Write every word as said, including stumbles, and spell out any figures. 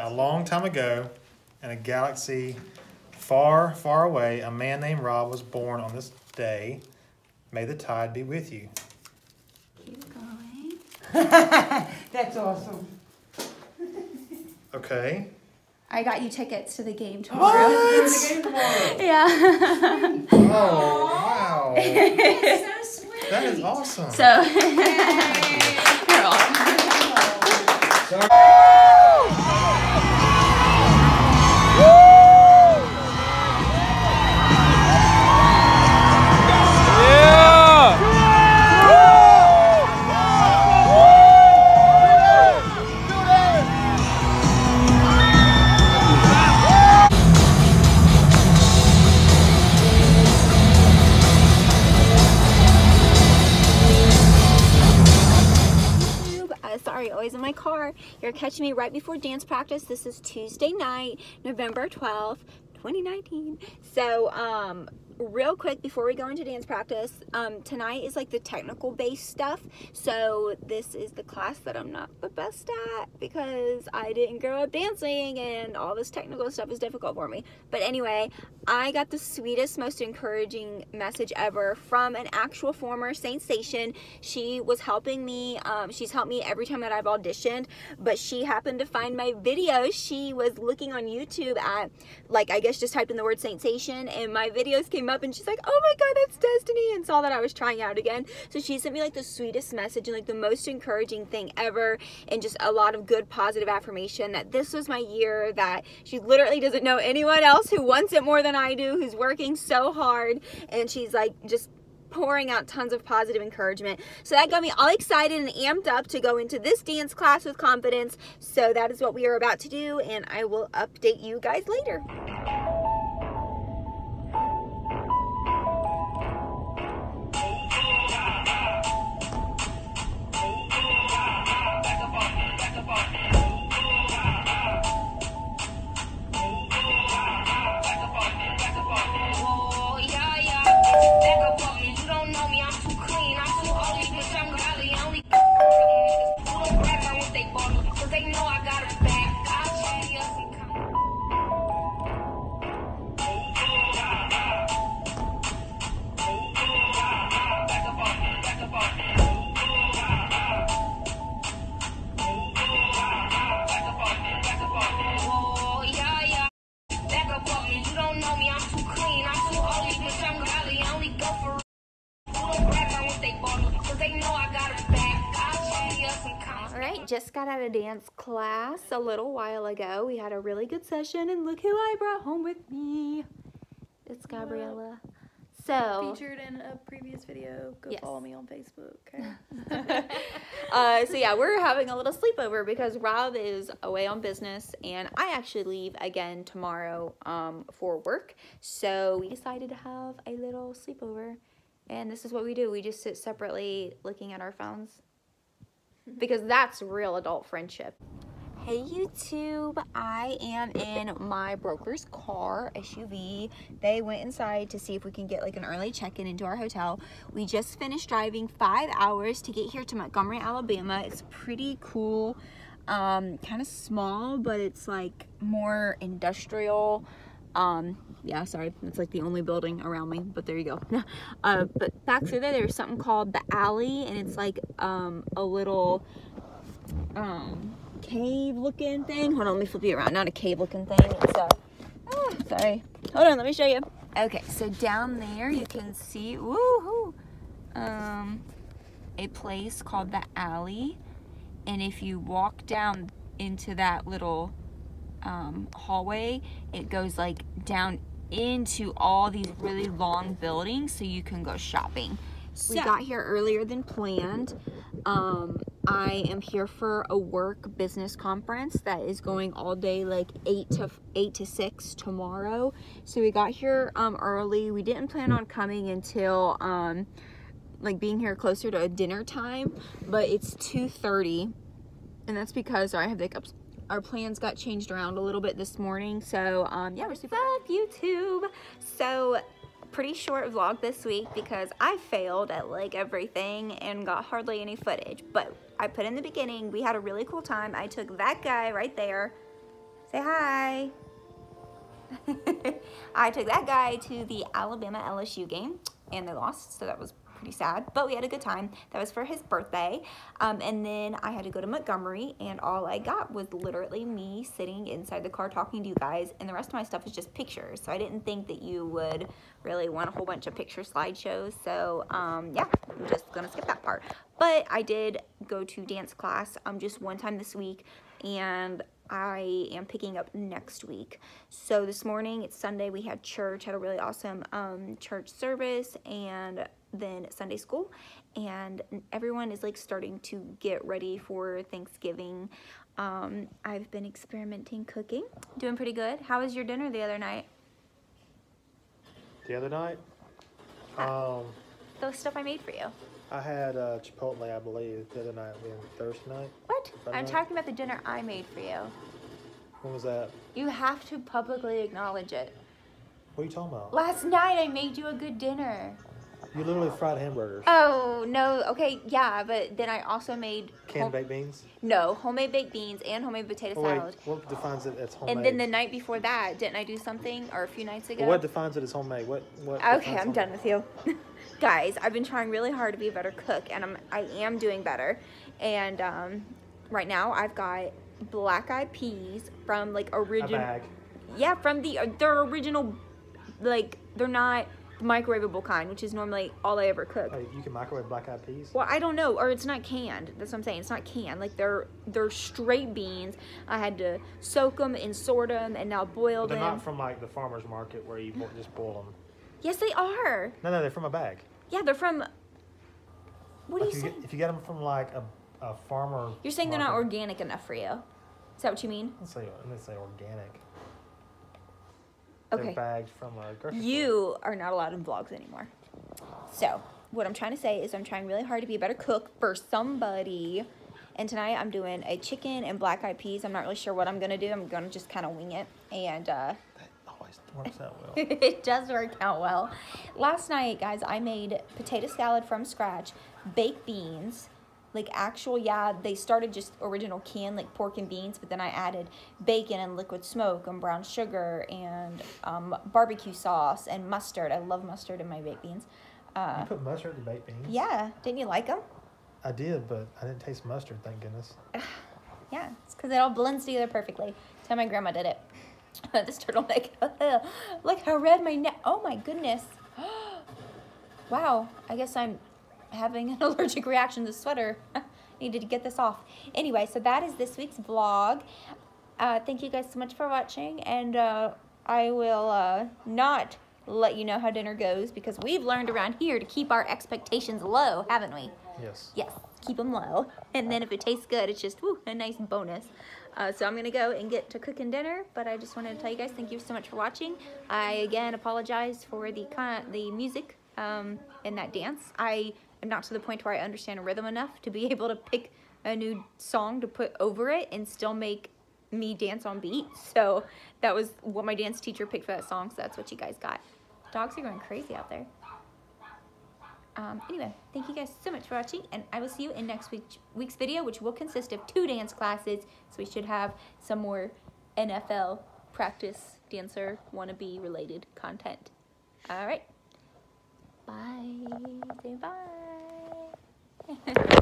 a long time ago, in a galaxy far, far away, a man named Rob was born on this day. May the tide be with you. Keep going. That's awesome. Okay. I got you tickets to the game tomorrow. What? The game tomorrow. Yeah. Oh, wow. That's so sweet. That is awesome. So, you're welcome. Sorry, always in my car. You're catching me right before dance practice. This is Tuesday night, November twelfth, twenty nineteen. So, um, real quick before we go into dance practice, um, tonight is like the technical based stuff. So this is the class that I'm not the best at because I didn't grow up dancing and all this technical stuff is difficult for me. But anyway, I got the sweetest, most encouraging message ever from an actual former Saint Station. She was helping me. Um, she's helped me every time that I've auditioned, but she happened to find my videos. She was looking on YouTube at, like, I guess just typed in the word Saint Station and my videos came up and she's like, oh my god, that's Destiny, and saw that I was trying out again. So she sent me like the sweetest message and like the most encouraging thing ever, and just a lot of good positive affirmation that this was my year, that she literally doesn't know anyone else who wants it more than I do, who's working so hard, and she's like just pouring out tons of positive encouragement. So that got me all excited and amped up to go into this dance class with confidence. So that is what we are about to do, and I will update you guys later. Alright, just got out of dance class a little while ago. We had a really good session, and look who I brought home with me. It's Gabriella. So featured in a previous video. Go yes. follow me on Facebook. Okay. uh, so yeah, we're having a little sleepover because Rob is away on business, and I actually leave again tomorrow um, for work. So we decided to have a little sleepover, and this is what we do. We just sit separately looking at our phones because that's real adult friendship. Hey YouTube, I am in my broker's car, S U V. They went inside to see if we can get like an early check-in into our hotel. We just finished driving five hours to get here to Montgomery, Alabama. It's pretty cool, um, kind of small, but it's like more industrial. Um, yeah, sorry, that's like the only building around me, but there you go. uh, but back through there, there's something called the Alley, and it's like um, a little, um, cave looking thing. Hold on, let me flip you around. Not a cave looking thing. It's a, ah, sorry. Hold on, let me show you. Okay, so down there you can see, woohoo, um, a place called the Alley. And if you walk down into that little um, hallway, it goes like down into all these really long buildings so you can go shopping. So, we got here earlier than planned. Um, I am here for a work business conference that is going all day, like eight to eight to six tomorrow. So we got here um, early. We didn't plan on coming until um, like being here closer to dinner time, but it's two thirty, and that's because sorry, I have the hiccups. Our plans got changed around a little bit this morning. So um, yeah, we're super up YouTube. So pretty short vlog this week because I failed at like everything and got hardly any footage, but I put in the beginning we had a really cool time. I took that guy right there, Say hi. I took that guy to the Alabama L S U game, and they lost, so that was pretty sad, but we had a good time. That was for his birthday. Um, and then I had to go to Montgomery, and all I got was literally me sitting inside the car talking to you guys, and the rest of my stuff is just pictures. So I didn't think that you would really want a whole bunch of picture slideshows. So um, yeah, I'm just gonna skip that part. But I did go to dance class um, just one time this week, and I am picking up next week. So this morning, it's Sunday, we had church, had a really awesome um, church service, and then Sunday school, and everyone is like starting to get ready for Thanksgiving. Um, I've been experimenting cooking, doing pretty good. How was your dinner the other night? The other night, um, The stuff I made for you. I had uh, Chipotle, I believe, the other night, being Thursday night. What? Friday I'm night? talking about the dinner I made for you. When was that? You have to publicly acknowledge it. What are you talking about? Last night I made you a good dinner. You literally fried hamburgers. Oh, no, okay, yeah, but then I also made... Canned home- baked beans? No, homemade baked beans and homemade potato Oh, wait, salad. what defines it as homemade? And then the night before that, didn't I do something, or a few nights ago? Well, what defines it as homemade? What? What? Okay, defines I'm done with you. Guys, I've been trying really hard to be a better cook, and I'm, I am doing better. And um, right now, I've got black-eyed peas from, like, A original... bag. Yeah, from the, uh, their original, like, they're not the microwavable kind, which is normally all I ever cook. Wait, you can microwave black-eyed peas? Well, I don't know, or it's not canned. That's what I'm saying. It's not canned. Like, they're they're straight beans. I had to soak them and sort them and now boil But they're them. not from, like, the farmer's market where you bo- just boil them. Yes, they are. No, no, they're from a bag. Yeah, they're from... What are Like you if saying? Get, if you get them from, like, a, a farmer... You're saying they're not market- organic enough for you. Is that what you mean? Let's say, let's say organic. Okay. They're bagged from a grocery store. You are not allowed in vlogs anymore. So, what I'm trying to say is I'm trying really hard to be a better cook for somebody. And tonight I'm doing a chicken and black-eyed peas. I'm not really sure what I'm going to do. I'm going to just kind of wing it. And uh, That always works out well. it does work out well. Last night, guys, I made potato salad from scratch, baked beans, like actual, yeah, they started just original canned, like pork and beans, but then I added bacon and liquid smoke and brown sugar and um, barbecue sauce and mustard. I love mustard in my baked beans. Uh, You put mustard in baked beans? yeah, didn't you like them? I did, but I didn't taste mustard, thank goodness. Yeah, it's because it all blends together perfectly. That's how my grandma did it. This turtleneck. Look how red my neck. Oh my goodness. Wow, I guess I'm having an allergic reaction to the sweater. Needed to get this off. Anyway, so that is this week's vlog. Uh, thank you guys so much for watching, and uh, I will uh, not let you know how dinner goes because we've learned around here to keep our expectations low, haven't we? Yes. Yes, keep them low. And then if it tastes good, it's just woo, a nice bonus. Uh, so I'm going to go and get to cooking dinner, but I just wanted to tell you guys thank you so much for watching. I, again, apologize for the con the music um, in that dance. I am not to the point where I understand a rhythm enough to be able to pick a new song to put over it and still make me dance on beat. So that was what my dance teacher picked for that song, so that's what you guys got. Dogs are going crazy out there. Um, anyway, thank you guys so much for watching, and I will see you in next week, week's video, which will consist of two dance classes, so we should have some more N F L practice dancer wannabe related content. All right. Bye. Say bye.